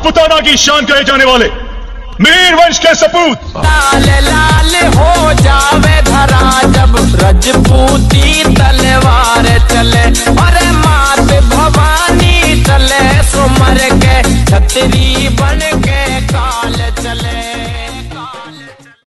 राजपुताना की शान कहे जाने वाले मीर वंश के सपूत। लाल लाल हो जावे धरा जब रजपूती तलवार चले, और मात भवानी चले सुमर के छतरी